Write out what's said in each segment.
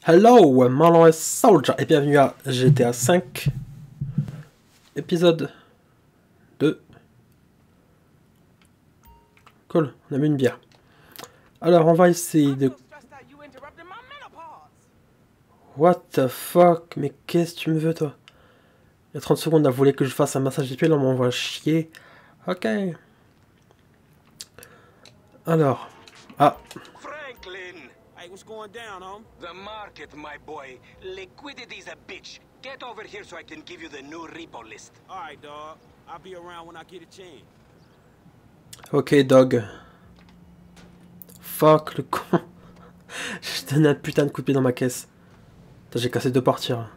Hello, Marlon Soldier, et bienvenue à GTA 5, épisode 2. Cool, on a mis une bière. Alors, on va essayer de... What the fuck? Mais qu'est-ce que tu me veux, toi? Il y a 30 secondes, elle voulait que je fasse un massage des pieds, là, on m'envoie chier. Ok. Alors... Ah. What's going down, home? The market, my boy. Liquidity's a bitch. Get over here so I can give you the new repo list. All right, dog. I'll be around when I get a chance. Ok, dog. Fuck, le con. Je donné un putain de coup de pied dans ma caisse. J'ai cassé 2 portières.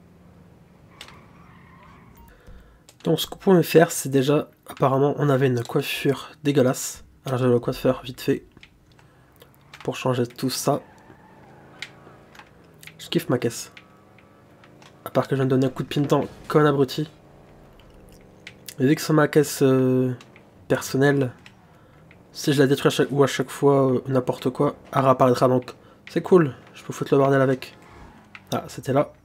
Donc, ce qu'on pouvait faire, c'est déjà... Apparemment, on avait une coiffure dégueulasse. Alors, j'avais le coiffeur vite fait. Pour changer tout ça. Je kiffe ma caisse. À part que je viens de donner un coup de pied dedans comme un abruti. Mais vu que c'est ma caisse personnelle, si je la détruis à chaque fois n'importe quoi, elle réapparaîtra, donc c'est cool. Je peux foutre le bordel avec. Ah, c'était là.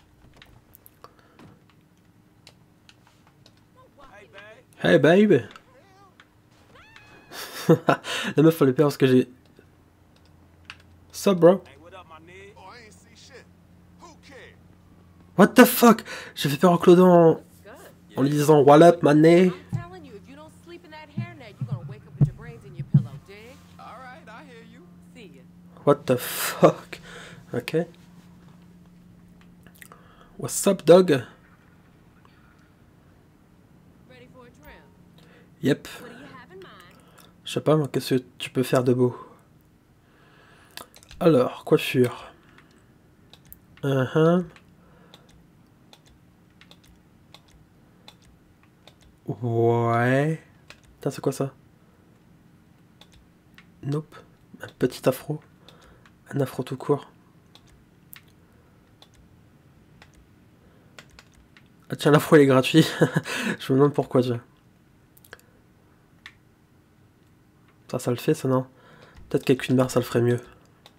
Hey babe. La meuf elle le peur parce que j'ai... Sup bro? What the fuck? J'ai fait peur au clodo en lui disant what up mané. What the fuck? Ok. What's up dog? Yep. Je sais pas moi, qu'est-ce que tu peux faire de beau? Alors, coiffure. Ouais. Putain, c'est quoi ça? Nope. Un petit afro. Un afro tout court. Ah tiens, l'afro il est gratuit. Je me demande pourquoi déjà. Ça le fait ça, non? Peut-être qu'avec une barre ça le ferait mieux.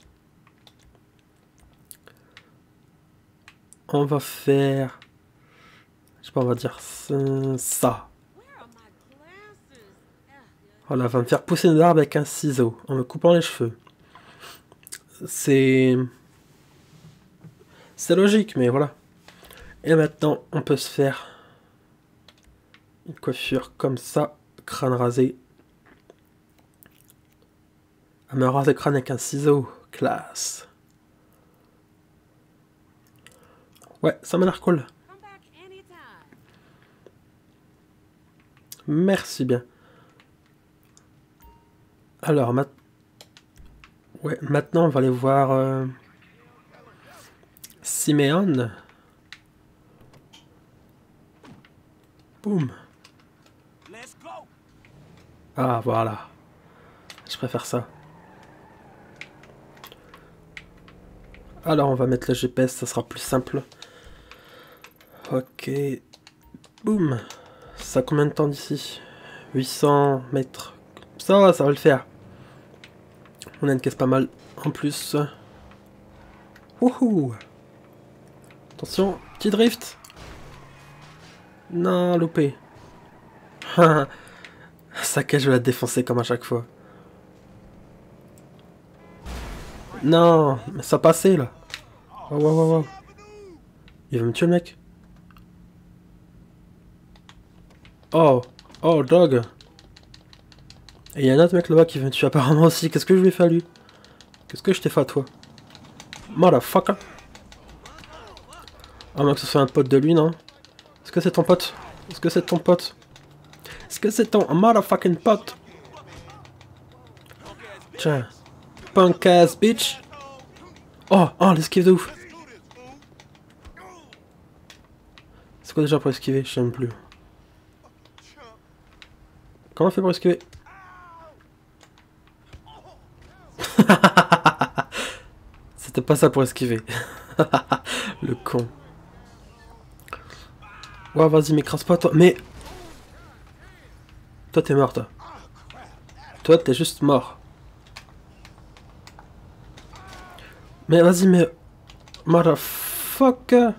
On va faire... Je sais pas, on va dire ça. Voilà, elle va me faire pousser une barbe avec un ciseau, en me coupant les cheveux. C'est logique, mais voilà. Et maintenant, on peut se faire une coiffure comme ça, crâne rasé. Elle me rase le crâne avec un ciseau, classe. Ouais, ça m'a l'air cool. Merci bien. Alors, maintenant, on va aller voir Simeon. Boum. Ah, voilà. Je préfère ça. Alors, on va mettre le GPS, ça sera plus simple. Ok. Boum. Ça a combien de temps d'ici? 800 mètres. Ça va le faire. On a une caisse pas mal en plus. Wouhou! Attention, petit drift. Non, loupé. Sa caisse, je vais la défoncer comme à chaque fois. Non, mais ça passait là. Oh, wow. Il veut me tuer le mec. Oh, dog. Et il y a un autre mec là-bas qui veut me tuer apparemment aussi. Qu'est-ce que je lui ai fait à lui? Qu'est-ce que je t'ai fait à toi? Motherfucker. À moins que ce soit un pote de lui, non? Est-ce que c'est ton pote? Est-ce que c'est ton pote? Est-ce que c'est ton motherfucking pote? Tiens. Punk ass bitch. Oh, l'esquive de ouf. C'est quoi déjà pour esquiver? Je sais même plus. Comment on fait pour esquiver? C'était pas ça pour esquiver. Le con. Ouais, vas-y, m'écrase pas, toi. Mais... Toi, t'es mort, toi. Toi, t'es juste mort. Mais vas-y, mais... Motherfucker.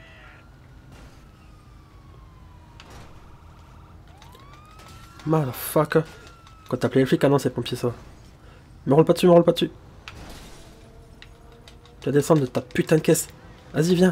Motherfucker. Quand t'as appelé les flics, ah non, c'est pompier ça. Me roule pas dessus, me roule pas dessus. Tu vas descendre de ta putain de caisse. Vas-y, viens.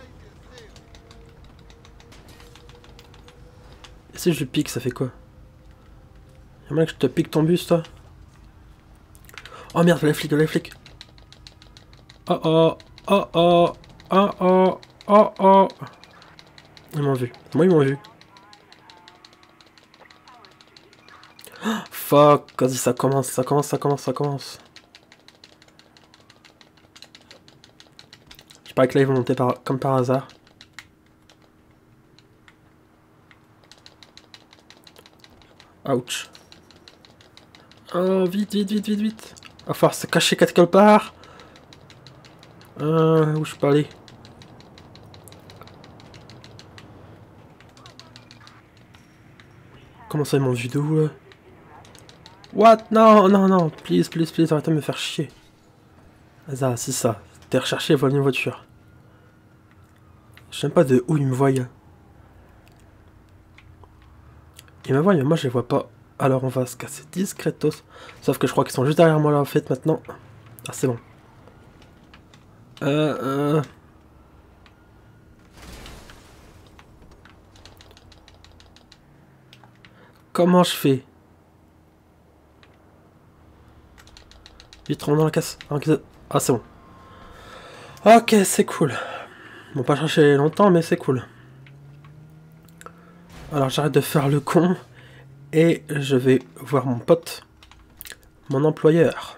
Et si je le pique, ça fait quoi? Y'a moyen que je te pique ton bus, toi? Oh merde, les flics, les flics. Oh oh, oh oh, oh oh, oh oh. Ils m'ont vu. Moi, ils m'ont vu. Oh, fuck, vas-y, ça commence, ça commence, ça commence, ça commence. Je parie que là, ils vont monter comme par hasard. Ouch. Oh, vite, vite, vite, vite, vite. Va falloir se cacher quelque part. Où je peux aller? Comment ça, ils m'ont vu de où, là? What? Non, non, non. Please, please, please, arrêtez de me faire chier. Ah, c'est ça. T'es recherché, voilà une voiture. Je sais même pas de où ils me voient. Ils me voient, mais moi je les vois pas. Alors on va se casser discretos. Sauf que je crois qu'ils sont juste derrière moi là en fait maintenant. Ah c'est bon. Comment je fais? Vite, rentre dans la casse. Ah c'est bon. Ok, c'est cool. Bon, pas chercher longtemps, mais c'est cool. Alors j'arrête de faire le con. Et je vais voir mon pote. Mon employeur.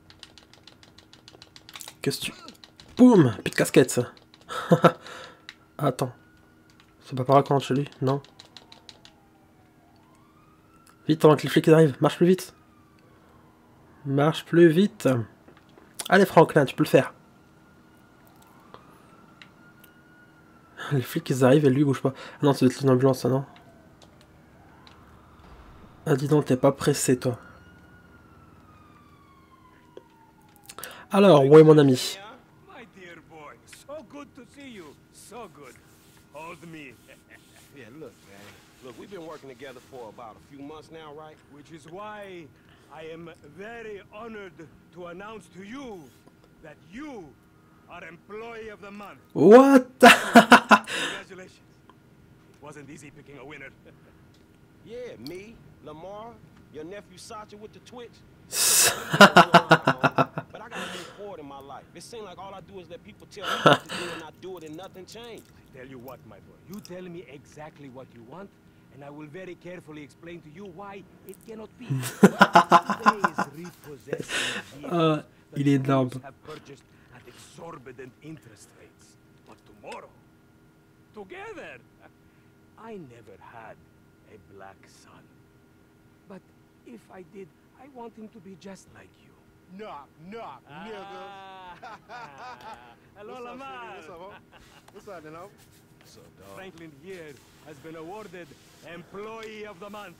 Qu'est-ce que tu... Boum! Plus de casquette, ça. Attends. C'est pas par là qu'on rentre chez lui? Non. Vite, avant que les flics arrivent. Marche plus vite. Marche plus vite. Allez, Franklin, tu peux le faire. Les flics, ils arrivent et lui, il bouge pas. Ah non, c'est une ambulance, ça, non? Ah, dis donc, t'es pas pressé, toi. Alors, où est mon ami? My dear boy, so good to see you. So good. Hold me. Yeah, look, man. Look, we've been working together for about a few months now, right? Which is why I am very honored to announce to you that you are Employee of the Month. What? Congratulations. It wasn't easy picking a winner. Yeah, me, Lamar, your nephew Sacha with the Twitch. But I gotta move forward in my life. It seems like all I do is let people tell me what to do and I do it and nothing changed. I tell you what, my boy. You tell me exactly what you want, and I will very carefully explain to you why it cannot be. Il est énorme. Have purchased at exorbitant interest rates. But tomorrow, together, I never had a black son. But if I did, I want him to be just like you. Knock, knock, nigga. Hello, What's up, Lamar. Shitty? What's up, ho? What's up, then, ho? What's up, dog? Franklin here has been awarded Employee of the Month.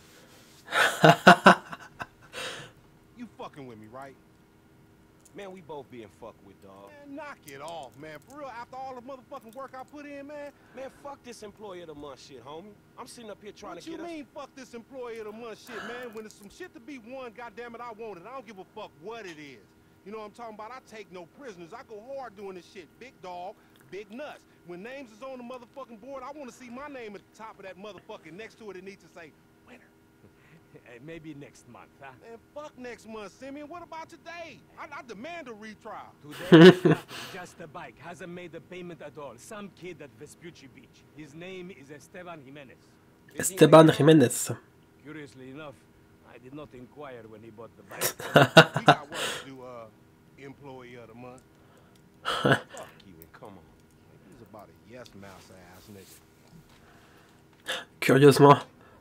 You fucking with me, right? Man, we both being fucked with, dog. Man, knock it off, man. For real, after all the motherfucking work I put in, man. Man, fuck this Employee of the Month shit, homie. I'm sitting up here trying What to you get mean, fuck this Employee of the Month shit, man? When there's some shit to be won, goddammit, I want it. I don't give a fuck what it is. You know what I'm talking about? I take no prisoners. I go hard doing this shit. Big dog, big nuts. When names is on the motherfucking board, I want to see my name at the top of that motherfucking next to it. It needs to say, winner. Maybe next month, huh? Man, fuck next month, Simeon. What about today? I demand a retrial. Today, just a bike. Hasn't made the payment at all. Some kid at Vespucci Beach. His name is Esteban Jimenez. Esteban Jimenez. Curiously enough, I did not inquire when he bought the bike. We got work to do, Employee of the Month. Fuck you and come on. He's about a yes mouse ass nigga. Curieusement.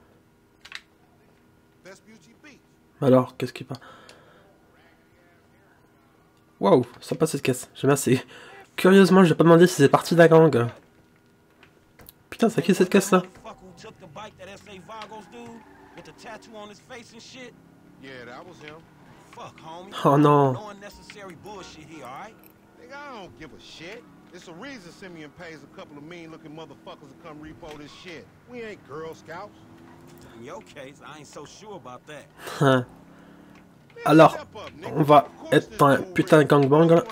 Vespucci Beach. Alors, qu'est-ce qui passe? Waouh, sympa cette caisse. J'aime bien, c'est... Curieusement, j'ai pas demandé si c'est parti de la gang. Putain, c'est qui cette caisse là? Yeah, that was him. Fuck, homie. Oh non. No unnecessary bullshit here, all right? Nigga, I don't give a shit. It's a reason Simeon pays a couple of mean-looking motherfuckers to come repo this shit. We ain't Girl Scouts. In your case, I ain't so sure about that. Alors, on va être dans un putain de gangbang là.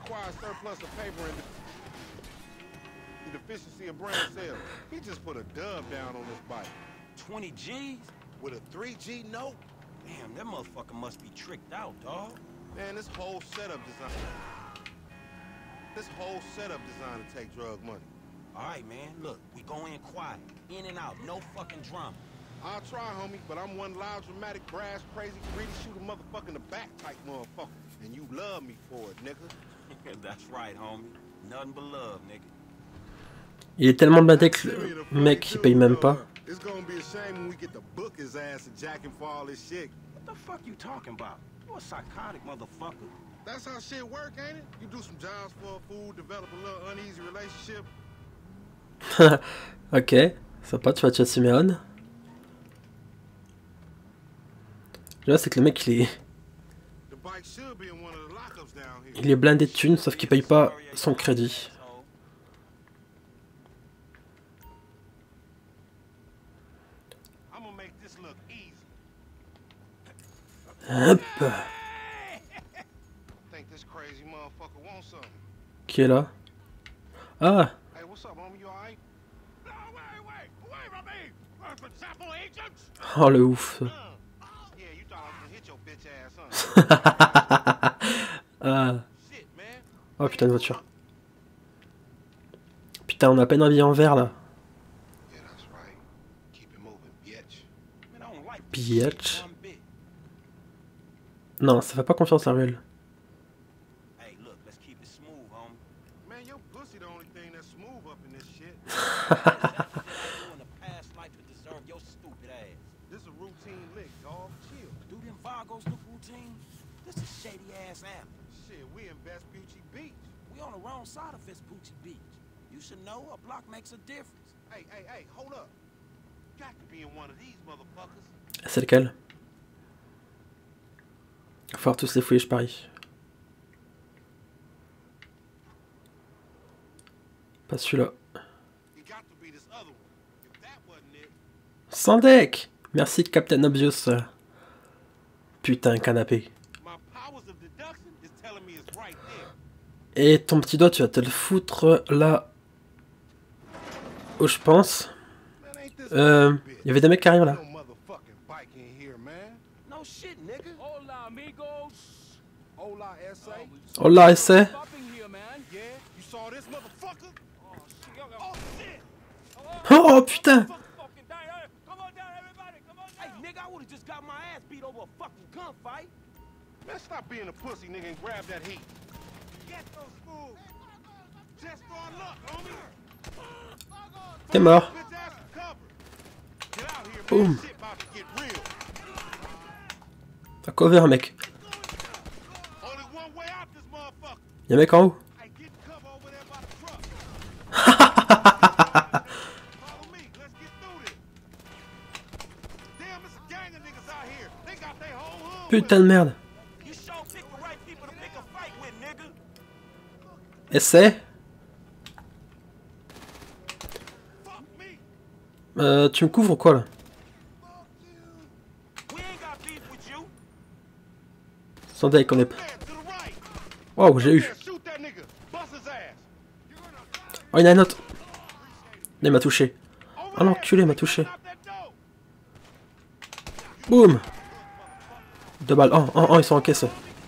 He just put a dub down on this bike. 20 G's? With a 3G note? Damn, that motherfucker must be tricked out, dog. Man, this whole setup designed to take drug money. Alright, man, look, we go in quiet. In and out, no fucking drama. I'll try, homie, but I'm one loud, dramatic, brash, crazy, greedy, shoot a motherfucker in the back type motherfucker. And you love me for it, nigga. That's right, homie. Nothing but love, nigga. Il est tellement blindé que le mec il paye même pas. It's gonna be a shame when we get to book his ass and jack him for all this shit. What the fuck you talking about? You a psychotic motherfucker. That's how shit work, ain't it? You do some jobs for a fool, develop a little uneasy relationship. Ok, sympa, tu vas tuer Simeon. Là, c'est que le mec il est blindé de thunes, sauf qu'il paye pas son crédit. Hop. Qui est là? Ah. Oh le ouf. Ah. Oh putain de voiture. Putain, on a à peine un billet en vert là. Bitch. Non, ça fait pas confiance la ruelle. C'est lequel? Il va falloir tous les fouiller, je parie. Pas celui-là. Sans deck! Merci Captain Obvious. Putain, canapé. Et ton petit doigt, tu vas te le foutre là où je pense. Il y avait des mecs qui arrivent là. Hola, essai. Oh putain. T'es mort. Boum. T'as cover un mec. Y'a un mec en haut. Putain de merde. Essaie. Tu me couvres ou quoi là? Sans deck, on est pas. Wow, j'ai eu. Oh, il y en a un autre. Il m'a touché. Oh l'enculé m'a touché. Boum. 2 balles. Oh, ils sont en caisse.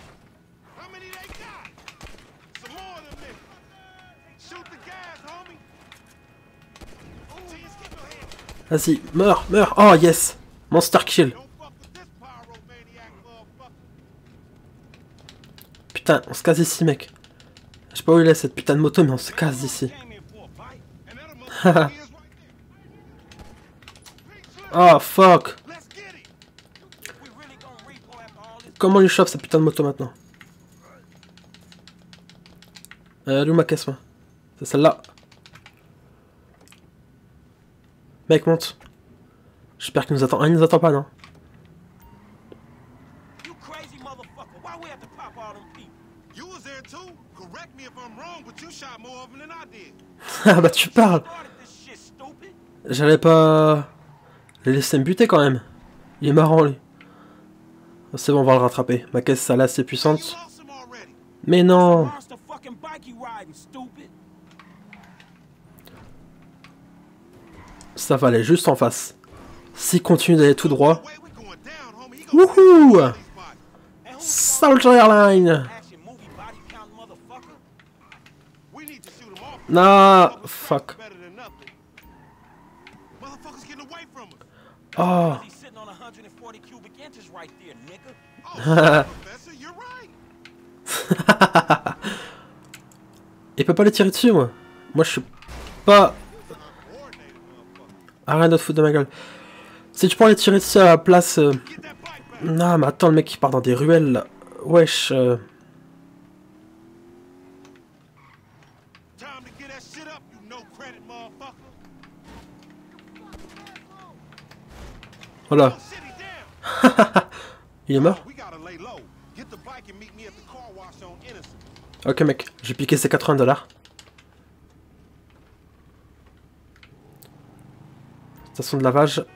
Vas-y, meurs. Oh yes. Monster kill. Putain, on se casse ici, mec. Je sais pas où il est cette putain de moto, mais on se casse d'ici. Oh fuck. Comment il chope cette putain de moto maintenant? Elle est où ma caisse, moi? C'est celle-là. Mec, monte. J'espère qu'il nous attend. Ah, il nous attend pas, non? but you shot more of them than I did. Ah bah tu parles. J'allais pas les laisser me buter quand même. Il est marrant lui. C'est bon, on va le rattraper. Ma caisse elle est assez You puissante. lost him already. Mais non. Monster fucking bike you riding, stupid. Ça va aller juste en face. S'il continue d'aller tout droit. The way we going down, homie, he gonna Wouhou! these bodies. Soldier Airline. Action movie body count motherfucker. We need to shoot him off. Nah, Couple fuck. scraps better than nothing. Motherfuckers getting away from us. Oh. He's sitting on 140 cubic inches right there, nigga. Oh, Professor, you're right. Il peut pas les tirer dessus, moi. Moi, je suis pas... Coordinated, motherfucker. Arrête de te foutre de ma gueule. Si tu prends les tirer dessus à la place... Get that bike back. Non, mais attends, le mec qui part dans des ruelles, là. Wesh. Time to get that shit up, you no credit motherfucker. Voilà. Oh, shit, he down. Il est mort? We gotta lay low. Get the bike and meet me at the car wash on Innocent. Ok, mec. J'ai piqué ces 80 $. Station de lavage.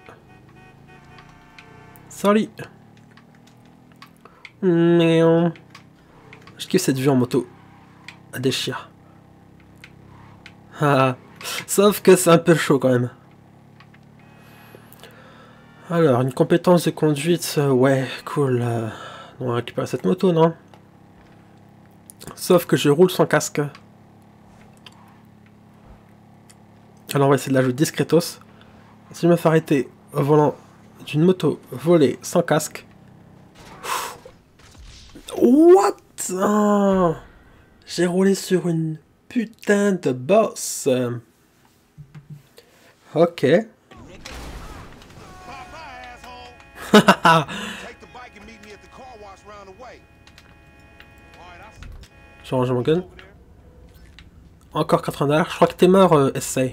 Salut. Miaou. Je kiffe cette vue en moto. Elle déchire. Ah. Sauf que c'est un peu chaud quand même. Alors, une compétence de conduite. Ouais, cool. On va récupérer cette moto, non? Sauf que je roule sans casque. Alors on va essayer de la jouer discretos. Si je me fais arrêter au volant d'une moto volée sans casque. What? Oh, j'ai roulé sur une putain de bosse. Ok. Bye bye, asshole. Take the bike and meet me at the car wash round the way. Alright, I see J'ai rangé mon gun. over there. Encore 80 $. Je crois que t'es mort, essaye.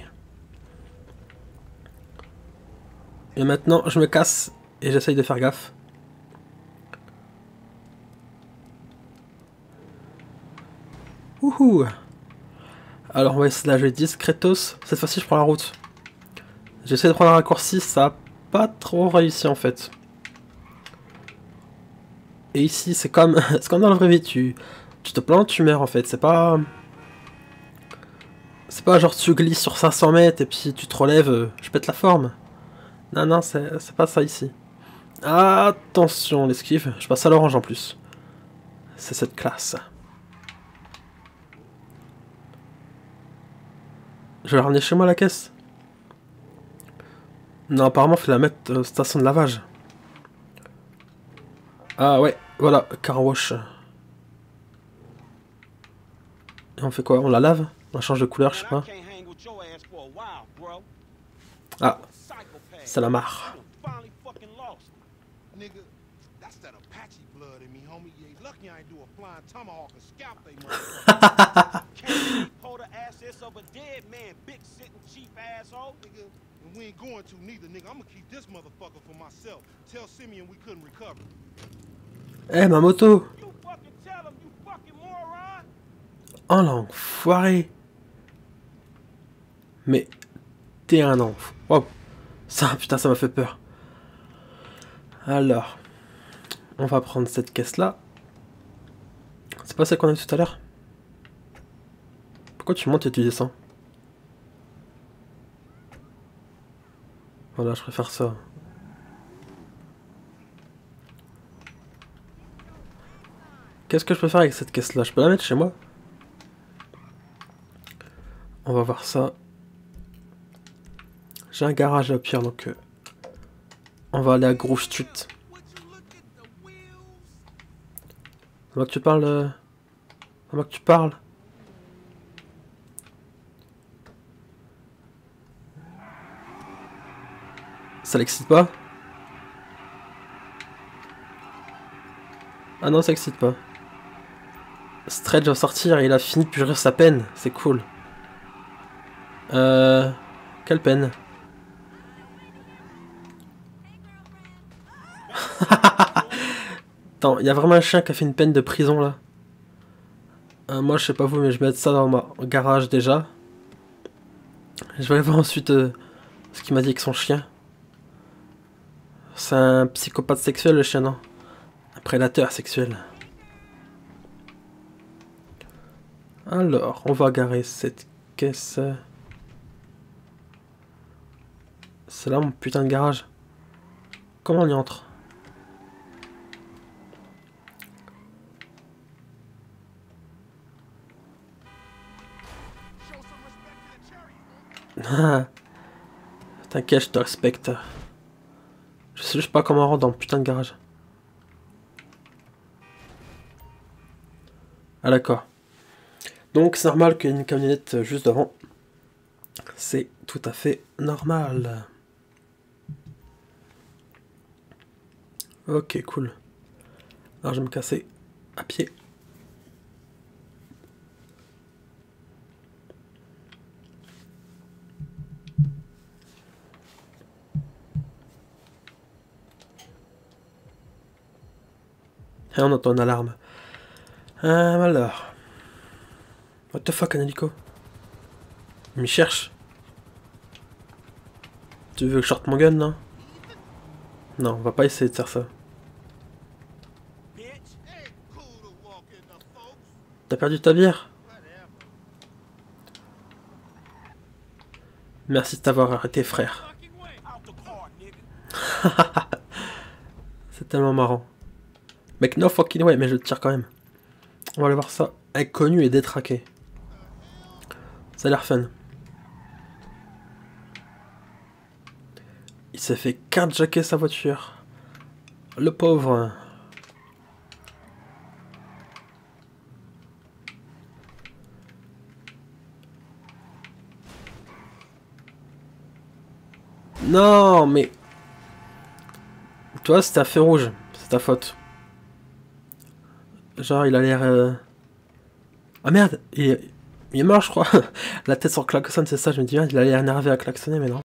Et maintenant, je me casse et j'essaye de faire gaffe. Wouhou! Alors, on va essayer de la jouer discretos. Cette fois-ci, je prends la route. J'essaie de prendre un raccourci, ça a pas trop réussi en fait. Et ici, c'est comme, c'est comme dans la vraie vie. Tu te plantes, tu meurs en fait. C'est pas genre tu glisses sur 500 mètres et puis tu te relèves, je pète la forme. Non, non, c'est pas ça ici. Attention, l'esquive. Je passe à l'orange en plus. C'est cette classe. Je vais la ramener chez moi la caisse. Non, apparemment, faut la mettre station de lavage. Ah ouais, voilà, car wash. Et on fait quoi? On la lave? On change de couleur, je sais pas. Ah, c'est la mare. Nigga, that's that Apache blood in me, homie. You ain't lucky I ain't do a flying tomahawk and scalp they motherfucker. Can't hold the assets of a dead man, big sitting cheap asshole. Nigga, and we ain't going to neither, nigga. I'm gonna keep this motherfucker for myself. Tell Simeon we couldn't recover. Eh, ma moto! You fucking tell him, you fucking moron. Oh l'enfoiré! Mais t'es un enf. Wow! Ça, putain, ça m'a fait peur. Alors, on va prendre cette caisse-là. C'est pas celle qu'on a vu tout à l'heure? Pourquoi tu montes et tu descends? Voilà, je préfère ça. Qu'est-ce que je peux faire avec cette caisse-là? Je peux la mettre chez moi? On va voir ça. J'ai un garage au pire, donc on va aller à Grove Street. C'est moi que tu parles. C'est moi que tu parles. Ça l'excite pas? Ah non, ça excite pas. Stretch va sortir et il a fini de purger sa peine. C'est cool. Quelle peine? Attends, il y a vraiment un chien qui a fait une peine de prison là. Moi, je sais pas vous, mais je vais mettre ça dans mon garage déjà. Je vais aller voir ensuite ce qu'il m'a dit avec son chien. C'est un psychopathe sexuel, le chien, non? Un prédateur sexuel. Alors, on va garer cette caisse. C'est là mon putain de garage. Comment on y entre? T'inquiète, je te respecte. Je sais juste pas comment on rentre dans le putain de garage. Ah d'accord. Donc c'est normal qu'il y ait une camionnette juste devant. C'est tout à fait normal. Ok, cool. Alors je vais me casser à pied. Et on entend une alarme. Alors. What the fuck, un hélico? Il me cherche. Tu veux que je sorte mon gun, non? Non, on va pas essayer de faire ça. T'as perdu ta bière? Merci de t'avoir arrêté, frère. C'est tellement marrant. Mec, no fucking way, mais je te tire quand même. On va aller voir ça. Inconnu et détraqué. Ça a l'air fun. Il s'est fait carjacker sa voiture. Le pauvre. Non, mais... Toi, c'était un feu rouge. C'est ta faute. Genre, il a l'air... Ah merde, il est mort, je crois. La tête sur klaxon, c'est ça. Je me dis, merde, il a l'air énervé à klaxonner, mais non.